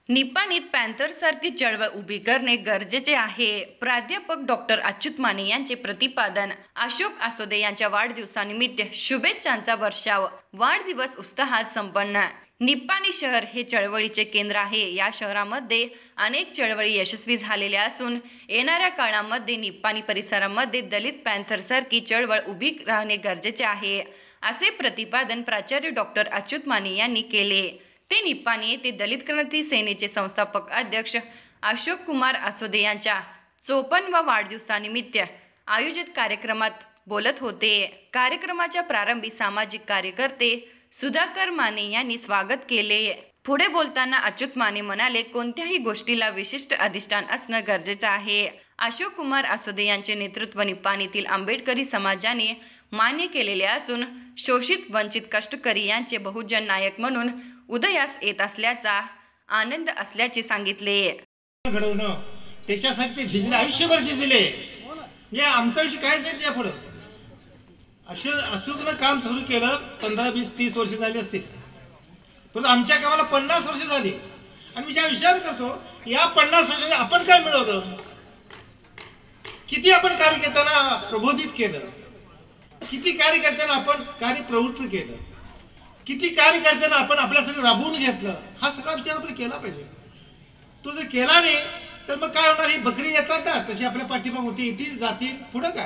निपाणीत पॅन्थरसारखी चळवळ उभी करणे गरजेचे आहे. प्राध्यापक डॉक्टर अच्युत माने यांचे प्रतिपादन. अशोक असोदे यांच्या वाढदिवसानिमित्त शुभेच्छांचा वर्षाव. वाढदिवस उत्साहात संपन्न. निपाणी शहर हे चळवळीचे केंद्र आहे. या शहरामध्ये अनेक चळवळी यशस्वी झालेल्या असून येणाऱ्या काळामध्ये निपाणी परिसरामध्ये दलित पॅन्थरसारखी चळवळ उभी राहणे गरजेचे आहे, असे प्रतिपादन प्राचार्य डॉक्टर अच्युत माने यांनी केले. ते निपाणी येथे दलित क्रांती सेनेचे संस्थापक अध्यक्ष अशोक कुमार असोदे यांच्या 54व्या वाढदिवसानिमित्त आयोजित कार्यक्रमात बोलत होते. कार्यक्रमाच्या प्रारंभी सामाजिक कार्यकर्ते सुधाकर माने यांनी स्वागत केले. पुढे बोलताना अच्युत माने म्हणाले, कोणत्याही गोष्टीला विशिष्ट अधिष्ठान असणं गरजेचं आहे. अशोक कुमार असोदे यांचे नेतृत्व निपाणीतील आंबेडकरी समाजाने मान्य केलेले असून शोषित वंचित कष्टकरी यांचे बहुजन नायक म्हणून उदयास येत असल्याचा आनंद असल्याचे सांगितले. घडवणं त्याच्यासाठी ते झिजले, आयुष्यभर झिजले. या आमचा विषय कायच नाही त्या पुढं. अशोकनं काम सुरू केलं 15, 20, 30 वर्ष झाली असतील, पण आमच्या कामाला 50 वर्ष झाली. आणि मी ज्या विचार करतो, या 50 वर्षात आपण काय मिळवलं, किती आपण कार्यकर्त्यांना प्रबोधित केलं, किती कार्यकर्त्यांना आपण कार्यप्रवृत्त केलं, किती कार्यकर्त्यांना आपण आपल्यासाठी राबवून घेतलं, हा सगळा विचार आपण केला पाहिजे. तो जर केला नाही तर मग काय होणार, ही बकरी येतात ना तशी आपल्या पाठीमाग होती, येतील जातील, पुढं काय.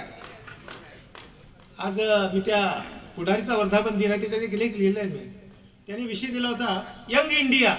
आज मी त्या पुढारीचा वर्धापन दिन आहे, त्याच्यात एक लेख लिहिला आहे मी. त्याने विषय दिला होता यंग इंडिया,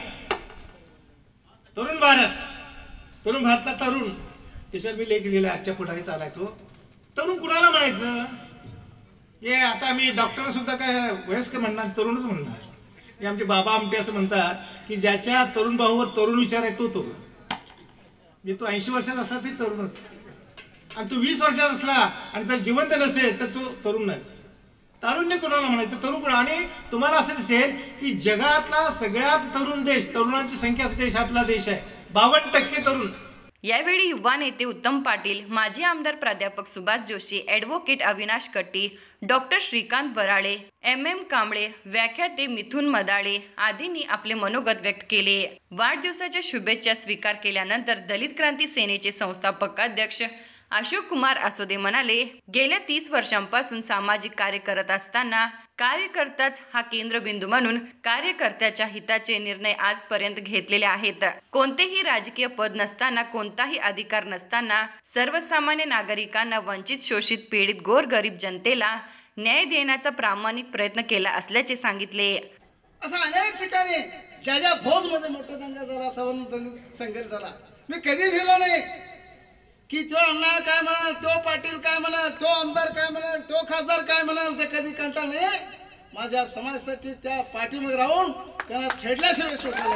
तरुण भारत, तरुण भारतला तरुण. त्याच्यावर मी लेख लिहिला, आजच्या पुढारीचा आलाय तो. तरुण कुणाला म्हणायचं, हे आता आम्ही डॉक्टर सुद्धा काय वयस्कर म्हणणार, तरुणच म्हणणार. हे आमचे बाबा आमटे असं म्हणतात की ज्याच्या तरुण भाऊवर तरुण विचार आहे तो तरुण. म्हणजे तो 80 वर्षाचा असला तरी तरुणच, आणि तो 20 वर्षाचा असला आणि जर जिवंत नसेल तर तो तरुण नाहीच. तारुण्य कोणाला म्हणायचं, तरुण कोण. आणि तुम्हाला असं दिसेल की जगातला सगळ्यात तरुण देश, तरुणांची संख्या देश आपला देश आहे. 52% तरुण. यावेळी युवा नेते उत्तम पाटील, माजी आमदार प्राध्यापक Subhash Joshi, advocate Avinash Katti, doctor Shrikant Barale, MM Kamble, व्याख्याते मिथुन मदाळे आदींनी आपले मनोगत व्यक्त केले. वाढदिवसाच्या शुभेच्छा स्वीकार केल्यानंतर दलित क्रांती सेनेचे संस्थापक अध्यक्ष अशोक कुमार असोदे म्हणाले, गेल्या 30 वर्षांपासून सामाजिक कार्य करत असताना कार्यकर्ताच हा केंद्रबिंदू म्हणून कार्यकर्त्याच्या हिताचे निर्णय आजपर्यंत घेतलेले आहेत. कोणतेही राजकीय पद नसताना, कोणताही अधिकार नसताना सर्वसामान्य नागरिकांना, वंचित, शोषित, पीडित, गोरगरीब जनतेला न्याय देण्याचा प्रामाणिक प्रयत्न केला असल्याचे सांगितले. असं अनेक ठिकाणी ज्या ज्या फौजमध्ये मोठा दंगा झाला, सवर्ण संघर्ष झाला, मी कधी भेटलो नाही की तो अण्णा काय म्हणाल, तो पाटील काय म्हणाल, तो आमदार काय म्हणाल, तो खासदार काय म्हणाल, ते कधी कंटाळ नाही. माझ्या समाजासाठी त्या पाठीमागे राहून त्यांना छेडल्याशिवाय सोडलेलं.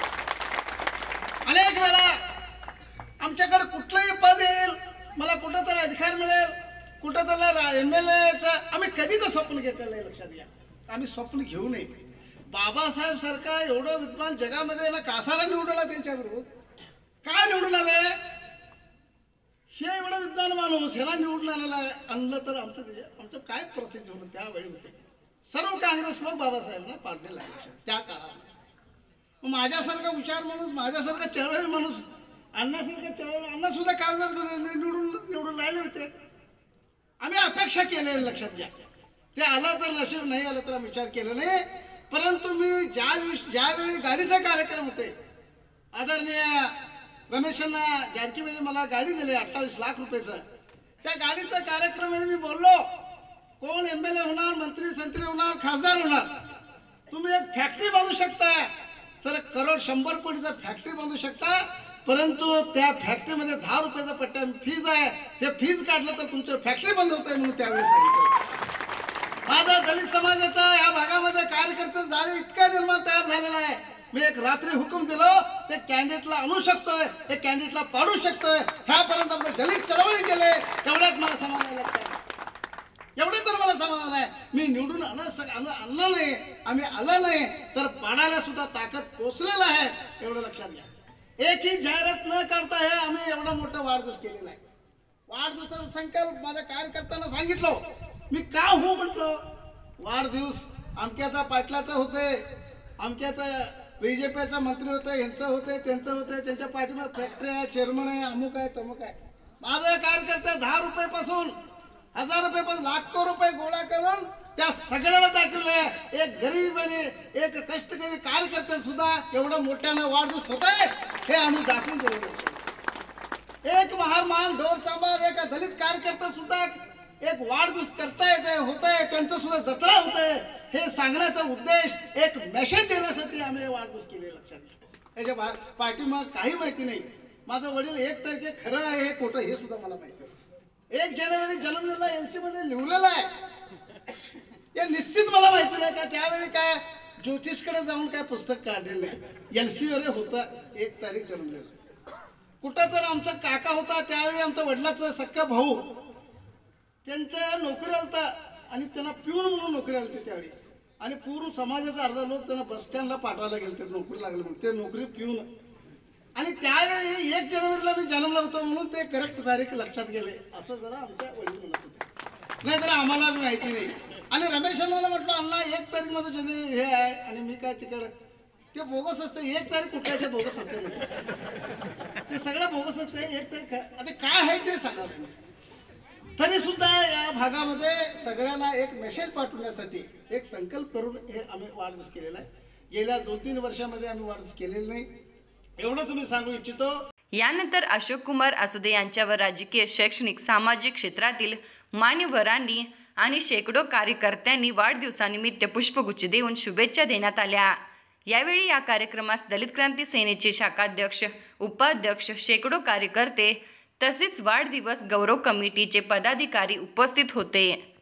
अनेक वेळा आमच्याकडे कुठलंही पद येईल, मला कुठं तरी अधिकार मिळेल, कुठं तरी MLAचं आम्ही कधीच स्वप्न घेतलेलं आहे. लक्षात घ्या, आम्ही स्वप्न घेऊ नये. बाबासाहेब सारखा एवढं विद्वान जगामध्ये ना कासाला निवडला, त्यांच्या विरोध काय निवडून आलंय, हे एवढा विद्वान माणूस ह्याला निवडून आणलं तर आमचं काय परिस्थिती होतं त्यावेळी होते. सर्व काँग्रेस लोक बाबासाहेबांना पाडलेला आहे त्या काळात. माझ्यासारखा हुशार माणूस, माझ्यासारखा चळवळी माणूस, अण्णासारखा चळवळी, अण्णा सुद्धा खासदार निवडून राहिले होते. आम्ही अपेक्षा केलेल्या, लक्षात घ्या. ते आलं तर नशीब, नाही आलं तर आम्ही विचार केला नाही. परंतु मी ज्यावेळी गाडीचा कार्यक्रम होते, आदरणीय रमेशांना जानकीवेळी मला गाडी दिली 28 लाख रुपयाचं. त्या गाडीचा कार्यक्रम मी बोललो, कोण MLA होणार, मंत्री संत्री होणार, खासदार होणार, तुम्ही एक फॅक्टरी बांधू शकता, तर करोड 100 कोटीचा फॅक्टरी बांधू शकता, परंतु त्या फॅक्टरीमध्ये 10 रुपयाचा पट्टा फीज आहे, ते फीज काढलं तर तुमचं फॅक्टरी बंद होत आहे म्हणून त्यावेळी सांगितलं. माझा दलित समाजाचा या भागामध्ये कार्यकर्ते जाळे इतका निर्माण तयार झालेला आहे. मी एक रात्री हुकूम दिलो, ते कॅन्डिडेटला आणू शकतोय, ते कॅन्डिडेटला पाडू शकतोय. ह्यापर्यंत आमचं दलित चळवळी केले, तेवढ्यात मला समाधान आहे. एवढे तर मला समाधान आहे. मी निवडून आणलं नाही, आम्ही आलं नाही तर पाडायला सुद्धा ताकद पोचलेला आहे, एवढं लक्षात घ्या. एकही जाहिरात न करता हे आम्ही एवढा मोठा वाढदिवस केलेला आहे. वाढदिवसाचा संकल्प माझ्या कार्यकर्त्यांना सांगितलो. मी का हो म्हटलं, वाढदिवस अमक्याचा पाटलाचा होते, अमक्याचा बीजेपीचा मंत्री होते, यांचं होते, त्यांचं होते, त्यांच्या पाठीमागे फॅक्टरी आहे, चेअरमन आहे, अमुक आहे, तमुक आहे. माझा कार्यकर्ता 10 रुपयापासून 1000 रुपयापासून लाखो रुपये गोळा करून त्या सगळ्याला दाखवलं. एक गरीब आणि एक कष्टकरी कार्यकर्त्याला सुद्धा एवढं मोठ्यानं वाढदिवस होत आहे हे आम्ही दाखवून दिलं. एक महार मान ढोर चांबार एक दलित कार्यकर्ता सुद्धा एक वाढदिवस करतायत होत आहे, त्यांचं सुद्धा जत्रा होत आहे हे सांगण्याचा उद्देश, एक मेसेज देण्यासाठी आम्ही हे वाढदिवस केले. लक्षात घ्या. त्याच्या पाठीमाग काही माहिती नाही. माझं वडील 1 तारखे खरं आहे हे खोटं हे सुद्धा मला माहिती आहे. 1 जानेवारी जन्मलेला LC मध्ये लिहिलेलं आहे हे निश्चित मला माहिती नाही. का त्यावेळी काय ज्योतिषकडे जाऊन काय पुस्तक काढलेलं नाही. LC वर होतं 1 तारीख जन्मलेलं. कुठं तर आमचा काका होता त्यावेळी आमच्या वडिलाचा सक्का भाऊ त्यांच्या नोकरी होता आणि त्यांना पिऊन म्हणून नोकरी आली त्यावेळी. आणि पूर्ण समाजाचा अर्धा लोक त्यांना बस स्टँडला पाठवायला गेले, नोकरी लागली म्हणून ते नोकरी पिऊन. आणि त्यावेळी 1 जानेवारीला मी जन्मला होतो म्हणून ते करेक्ट तारीख लक्षात गेले असं जरा आमच्या वडील म्हणत होते. नाही तर आम्हाला माहिती नाही. आणि रमेश अण्णाला म्हटलं अण्णा 1 तारीख माझं जन्म हे आहे आणि मी काय तिकडं ते बोगस असते. 1 तारीख कुठलं आहे ते बोगस असते ते सगळं बोगस असते. 1 तारीख आता काय आहे ते सांगा. तरी सुद्धा या भागामध्ये सगळ्यांना एक मेसेज पाठवण्यासाठी एक संकल्प करून हे आम्ही वाढदिवस केलेला आहे. गेल्या 2-3 वर्षामध्ये आम्ही वाढदिवस केलेला नाही एवढं तुम्ही सांगू इच्छितो. यानंतर अशोक कुमार आसुदे यांच्यावर राजकीय, शैक्षणिक, सामाजिक क्षेत्रातील मान्यवरांनी आणि शेकडो कार्यकर्त्यांनी वाढदिवसानिमित्त पुष्पगुच्छ देऊन शुभेच्छा देण्यात आल्या. यावेळी या कार्यक्रमास दलित क्रांती सेनेचे शाखाध्यक्ष, उपाध्यक्ष, शेकडो कार्यकर्ते तसेच वाढदिवस गौरव कमिटीचे पदाधिकारी उपस्थित होते.